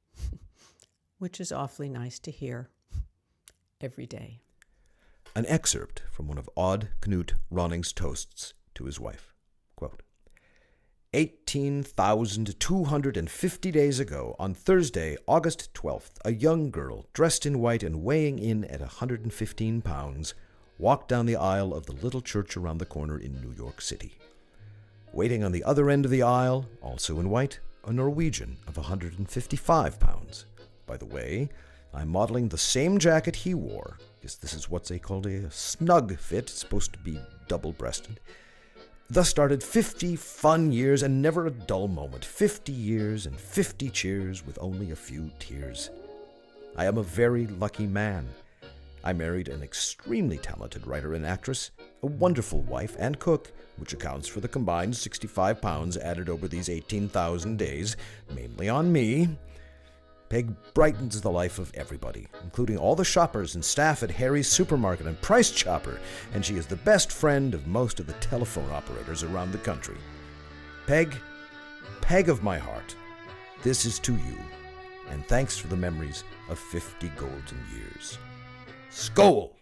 which is awfully nice to hear every day. An excerpt from one of Odd Knut Ronning's toasts to his wife. Quote, eighteen thousand two hundred fifty days ago, on Thursday, August twelfth, a young girl, dressed in white and weighing in at one hundred fifteen pounds, walked down the aisle of the little church around the corner in New York City. Waiting on the other end of the aisle, also in white, a Norwegian of one hundred fifty-five pounds. By the way, I'm modeling the same jacket he wore, because this is what's they called a snug fit. It's supposed to be double-breasted. Thus started fifty fun years and never a dull moment. Fifty years and fifty cheers with only a few tears. I am a very lucky man. I married an extremely talented writer and actress, a wonderful wife and cook, which accounts for the combined sixty-five pounds added over these eighteen thousand days, mainly on me. Peg brightens the life of everybody, including all the shoppers and staff at Harry's Supermarket and Price Chopper, and she is the best friend of most of the telephone operators around the country. Peg, Peg of my heart, this is to you, and thanks for the memories of fifty golden years. Skoll!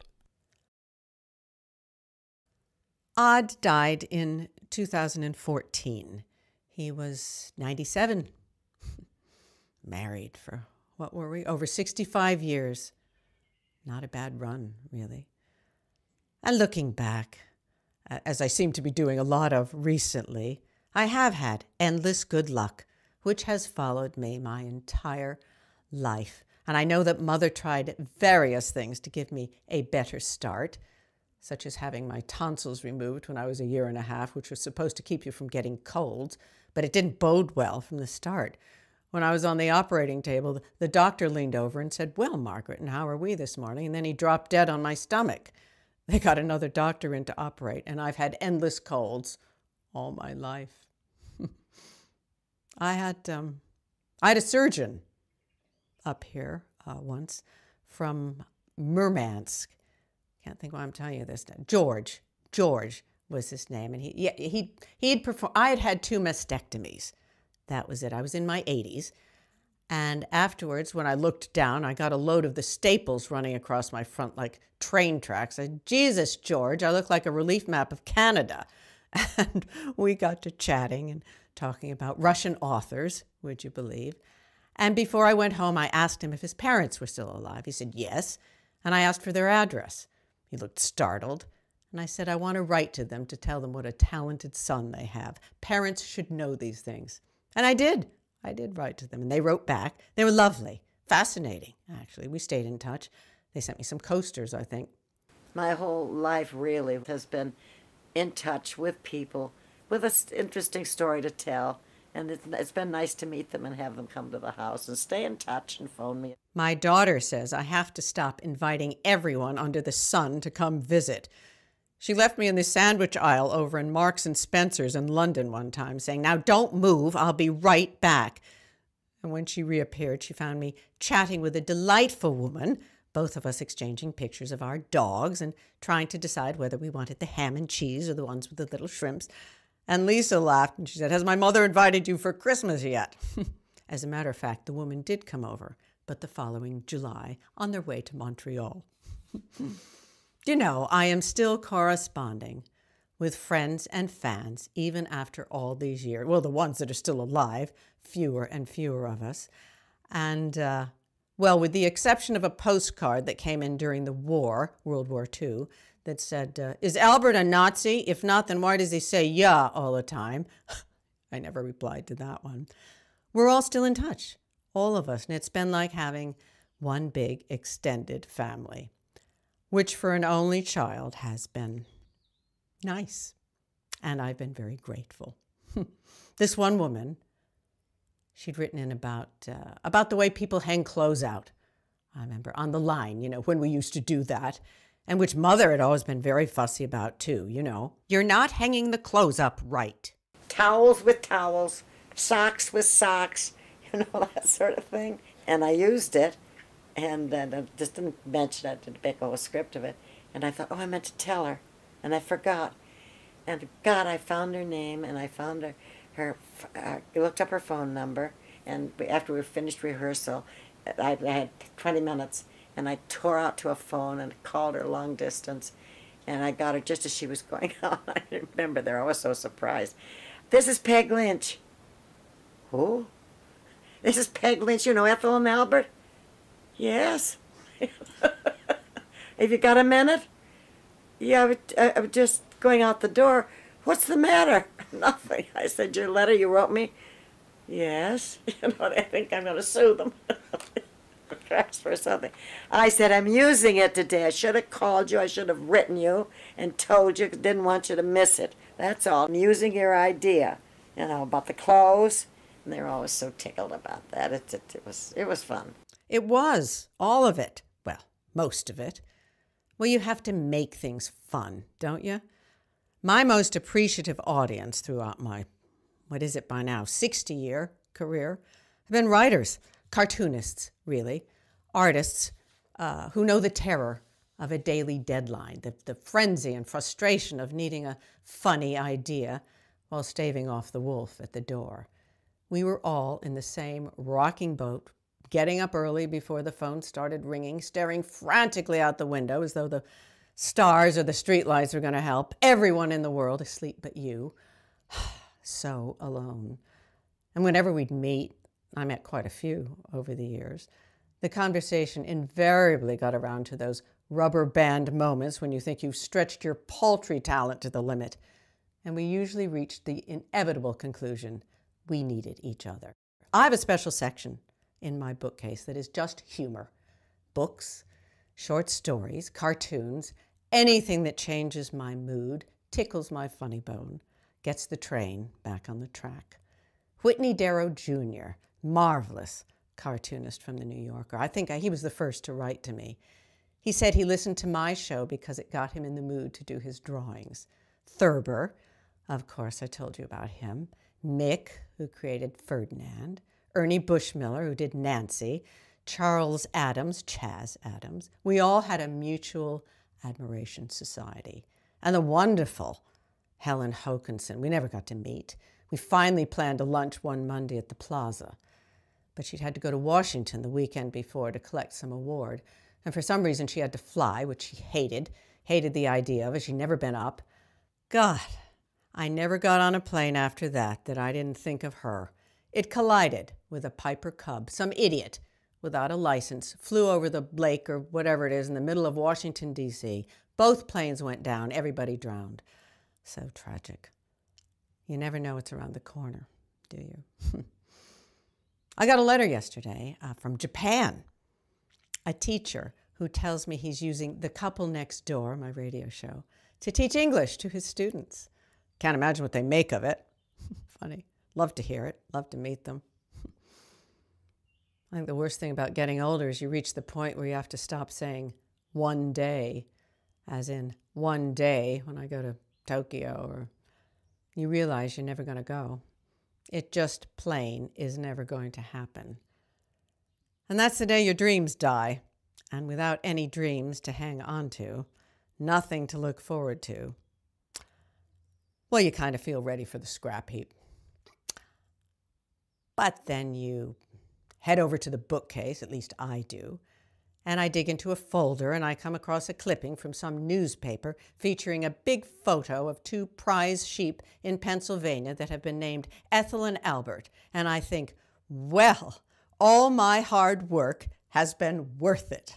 Odd died in two thousand fourteen. He was ninety-seven. Married for, what were we, over sixty-five years. Not a bad run, really. And looking back, as I seem to be doing a lot of recently, I have had endless good luck, which has followed me my entire life. And I know that Mother tried various things to give me a better start, such as having my tonsils removed when I was a year and a half, which was supposed to keep you from getting colds, but it didn't bode well from the start. When I was on the operating table, the doctor leaned over and said, "Well, Margaret, and how are we this morning?" And then he dropped dead on my stomach. They got another doctor in to operate, and I've had endless colds all my life. I had um, I had a surgeon up here uh, once from Murmansk. Can't think why I'm telling you this now. George. George was his name. And he, yeah, he, he'd performed, I had had two mastectomies. That was it. I was in my eighties. And afterwards, when I looked down, I got a load of the staples running across my front like train tracks. I said, "Jesus, George, I look like a relief map of Canada." And we got to chatting and talking about Russian authors, would you believe? And before I went home, I asked him if his parents were still alive. He said, yes. And I asked for their address. He looked startled. And I said, I want to write to them to tell them what a talented son they have. Parents should know these things. And I did. I did write to them. And they wrote back. They were lovely. Fascinating, actually. We stayed in touch. They sent me some coasters, I think. My whole life really has been in touch with people with an interesting story to tell. And it's, it's been nice to meet them and have them come to the house and stay in touch and phone me. My daughter says I have to stop inviting everyone under the sun to come visit. She left me in the sandwich aisle over in Marks and Spencer's in London one time, saying, "Now don't move, I'll be right back." And when she reappeared, she found me chatting with a delightful woman, both of us exchanging pictures of our dogs and trying to decide whether we wanted the ham and cheese or the ones with the little shrimps. And Lisa laughed and she said, "Has my mother invited you for Christmas yet?" As a matter of fact, the woman did come over, but the following July on their way to Montreal. You know, I am still corresponding with friends and fans even after all these years. Well, the ones that are still alive, fewer and fewer of us. And, uh, well, with the exception of a postcard that came in during the war, World War Two, that said, uh, "Is Albert a Nazi? If not, then why does he say yeah all the time?" I never replied to that one. We're all still in touch, all of us, and it's been like having one big extended family, which for an only child has been nice, and I've been very grateful. This one woman, she'd written in about, uh, about the way people hang clothes out. I remember on the line, you know, when we used to do that, and which Mother had always been very fussy about too, you know. You're not hanging the clothes up right. Towels with towels, socks with socks, you know, that sort of thing. And I used it, and uh, I just didn't mention it, didn't make a whole script of it. And I thought, oh, I meant to tell her, and I forgot. And God, I found her name, and I found her, her uh, I looked up her phone number, and after we finished rehearsal, I, I had twenty minutes, and I tore out to a phone and called her long distance, and I got her just as she was going out. I didn't remember there. I was so surprised. "This is Peg Lynch." "Who?" "This is Peg Lynch. You know Ethel and Albert?" "Yes." "Have you got a minute?" "Yeah, I was, I was just going out the door." "What's the matter?" "Nothing." I said, "Your letter you wrote me?" "Yes." You know, I think I'm going to sue them. For something. I said, "I'm using it today. I should have called you. I should have written you and told you. Didn't want you to miss it. That's all. I'm using your idea, you know, about the clothes." And they're always so tickled about that. It, it, it was it was fun. It was all of it. Well, most of it. Well, you have to make things fun, don't you? My most appreciative audience throughout my, what is it by now, sixty-year career, have been writers, cartoonists, really, artists uh, who know the terror of a daily deadline, the, the frenzy and frustration of needing a funny idea while staving off the wolf at the door. We were all in the same rocking boat, getting up early before the phone started ringing, staring frantically out the window as though the stars or the streetlights were going to help. Everyone in the world asleep but you. So alone. And whenever we'd meet, I met quite a few over the years, the conversation invariably got around to those rubber band moments when you think you've stretched your paltry talent to the limit. And we usually reached the inevitable conclusion we needed each other. I have a special section in my bookcase that is just humor. Books, short stories, cartoons, anything that changes my mood, tickles my funny bone, gets the train back on the track. Whitney Darrow Junior, marvelous cartoonist from the New Yorker. I think he was the first to write to me. He said he listened to my show because it got him in the mood to do his drawings. Thurber, of course, I told you about him. Mick, who created Ferdinand. Ernie Bushmiller, who did Nancy. Charles Adams, Chaz Adams. We all had a mutual admiration society. And the wonderful Helen Hokinson. We never got to meet. We finally planned a lunch one Monday at the Plaza. But she'd had to go to Washington the weekend before to collect some award. And for some reason she had to fly, which she hated. Hated the idea of it. She'd never been up. God, I never got on a plane after that that I didn't think of her. It collided with a Piper Cub. Some idiot without a license flew over the lake or whatever it is in the middle of Washington, D C Both planes went down. Everybody drowned. So tragic. You never know what's around the corner, do you? I got a letter yesterday uh, from Japan. A teacher who tells me he's using The Couple Next Door, my radio show, to teach English to his students. Can't imagine what they make of it. Funny. Love to hear it. Love to meet them. I think the worst thing about getting older is you reach the point where you have to stop saying one day, as in one day when I go to Tokyo, or you realize you're never going to go. It just plain is never going to happen. And that's the day your dreams die. And without any dreams to hang on to, nothing to look forward to, well, you kind of feel ready for the scrap heap. But then you head over to the bookcase, at least I do, and I dig into a folder and I come across a clipping from some newspaper featuring a big photo of two prize sheep in Pennsylvania that have been named Ethel and Albert. And I think, well, all my hard work has been worth it.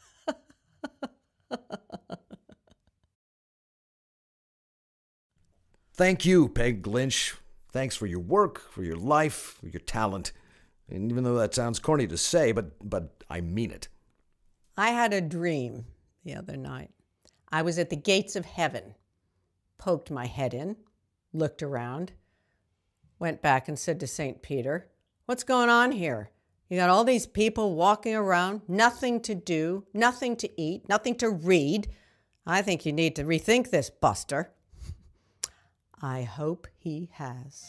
Thank you, Peg Lynch. Thanks for your work, for your life, for your talent. And even though that sounds corny to say, but but I mean it. I had a dream the other night. I was at the gates of heaven, poked my head in, looked around, went back and said to Saint Peter, "What's going on here? You got all these people walking around, nothing to do, nothing to eat, nothing to read. I think you need to rethink this, Buster." I hope he has.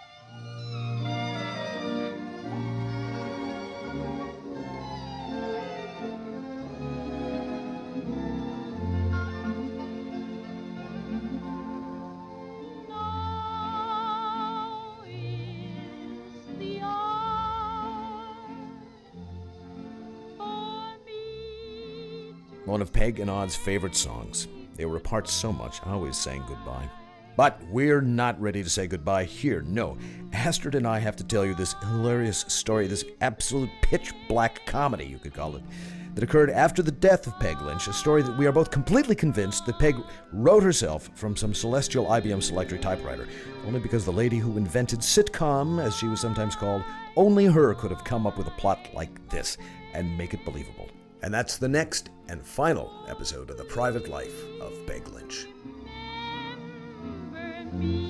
One of Peg and Odd's favorite songs. They were apart so much, I always sang goodbye. But we're not ready to say goodbye here, no. Astrid and I have to tell you this hilarious story, this absolute pitch-black comedy, you could call it, that occurred after the death of Peg Lynch, a story that we are both completely convinced that Peg wrote herself from some celestial I B M Selectra typewriter, only because the lady who invented sitcom, as she was sometimes called, only her could have come up with a plot like this and make it believable. And that's the next and final episode of The Private Life of Peg Lynch. Me.